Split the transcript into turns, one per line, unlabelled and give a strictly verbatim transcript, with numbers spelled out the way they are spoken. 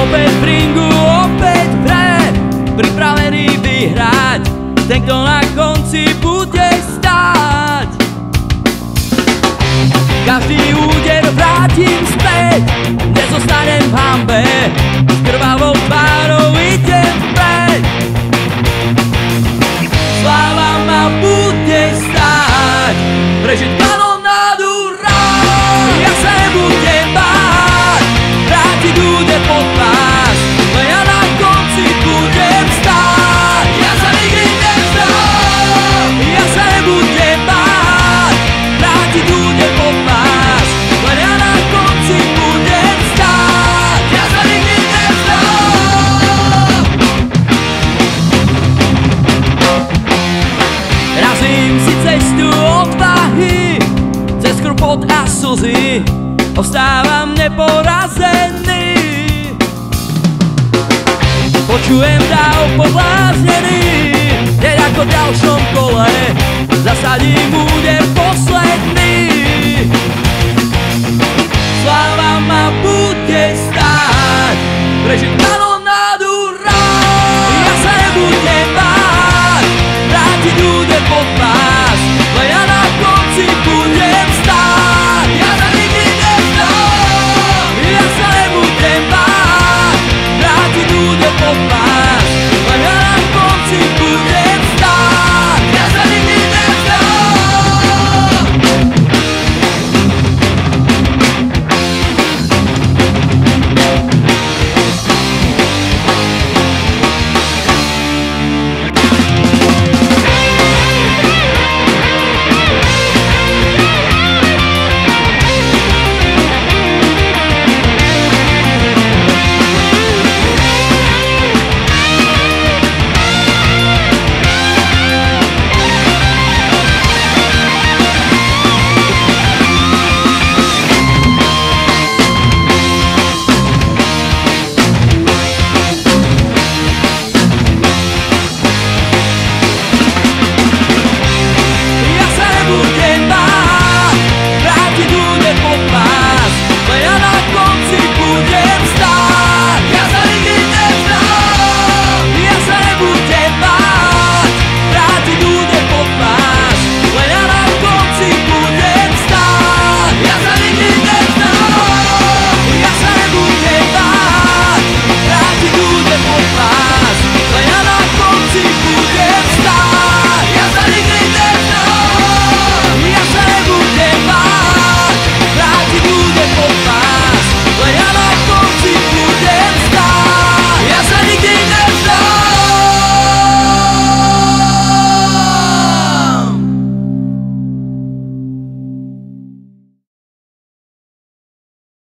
opäť v ringu, opäť hre, pripravený vyhrať, ten, kto na konci bude stáť. Každý úder vrátim späť, nezostanem v hanbe, s krvavou tvárou idem vpred. Sláva ma bude stáť, prežiť kanonádu rád. Ja sa nebudem báť, vrátiť úder pod pás, no ja na konci budem stáť. Ja sa nikdy nevzdám, ja sa nebudem báť, vrátiť úder pod pás, no ja na konci budem stáť. Ja sa nikdy nevzdám. Razím si cestu odvahy, cez krupot a slzy, ostávam neporazený. Počujem dáv pobláznený, hneď ako v ďalšom kole zasadím úder posledný. Sláva ma bude stáť, prežiť